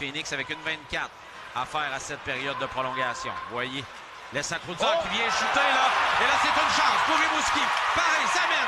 Phoenix avec une 24 à faire à cette période de prolongation. Vous voyez, laisse Krutzak qui vient shooter là. Et là, c'est une chance pour Rimouski. Pareil, ça met